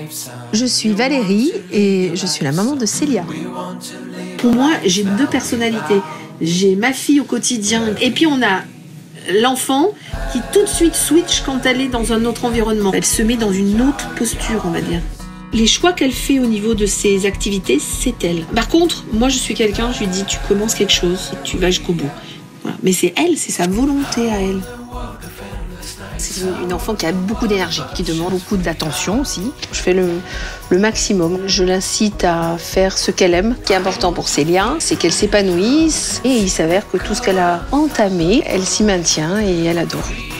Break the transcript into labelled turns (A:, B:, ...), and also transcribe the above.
A: Je suis Valérie et je suis la maman de Célia.
B: Pour moi, j'ai deux personnalités. J'ai ma fille au quotidien et puis on a l'enfant qui tout de suite switch quand elle est dans un autre environnement. Elle se met dans une autre posture, on va dire. Les choix qu'elle fait au niveau de ses activités, c'est elle. Par contre, moi je suis quelqu'un, je lui dis tu commences quelque chose, tu vas jusqu'au bout. Voilà. Mais c'est elle, c'est sa volonté à elle.
A: C'est une enfant qui a beaucoup d'énergie, qui demande beaucoup d'attention aussi. Je fais le maximum. Je l'incite à faire ce qu'elle aime. Ce qui est important pour Célia, c'est qu'elle s'épanouisse. Et il s'avère que tout ce qu'elle a entamé, elle s'y maintient et elle adore.